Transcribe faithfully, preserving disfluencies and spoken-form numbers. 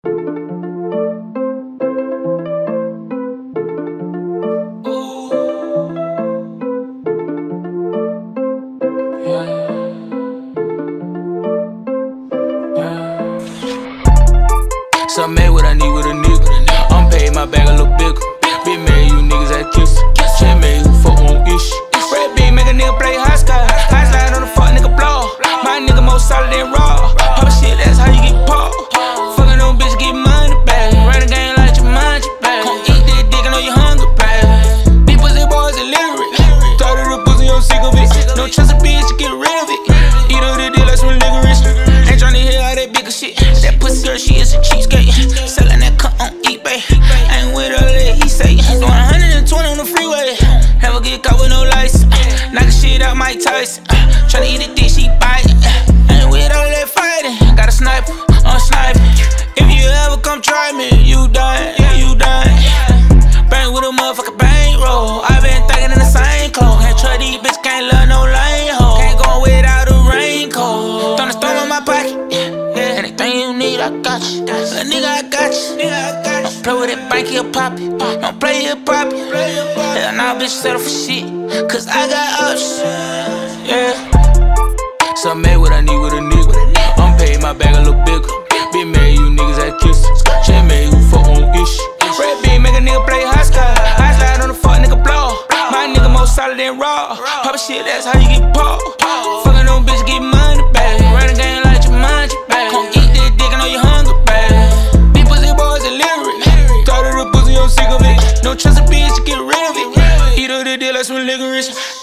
So I made what I need with a nigga. I'm paid my bag a little bigger. Big man, you niggas that kiss. Chain man, who fuck on ish. Red beam make a nigga play high sky. High slide on the fuck nigga blow. My nigga more solid than raw. Pop shit, that's how you get popped. Fuckin' on bitch, get money back. Run the game like your mind, your back. Come eat that dick, I know you hungry, back. These pussy boys illiterate. Started the pussy, I'm sick of it. No trust a bitch, get rid of it. Eat up the deal like some licorice. Ain't tryna hear all that bigger shit. That pussy girl, she is a cheapskate. Sellin' that cut on eBay. Ain't with all that he say. Doing one hundred twenty on the freeway. Never get caught with no license. Knock shit out Mike Tyson. Tryna eat a dick, she bite. Ain't with all that fighting. Got a sniper, I'm sniping. If you ever come try me, you die, you die. Bang with a motherfucker bankroll. I been thinking in the same clothes. Can't trust these bitch, can't love no lame hoe. Can't go without a raincoat. Throw the storm in my pocket. Anything you need, I got you. Little nigga, I got you. Don't play with that bank, he'll pop it. Don't play, he'll pop it. Hell nah, bitch, settle for shit. Cause I got options. Yeah. So I made what I need with a nigga. I'm paid my bag a little bigger. Big man, you niggas that kiss. Chain man, who fuck on ish. Red beam make a nigga play high sky. High slide on the fuck nigga blow. My nigga more solid than raw. Pop shit, that's how you get popped. Fuckin' on bitch, get money back. Run the game like your mind, your back. Come eat that dick, I know you hungry, back. These pussy boys illiterate. Started the pussy, I'm sick of it. No trust a bitch, get rid of it. Eat up the deal like some licorice.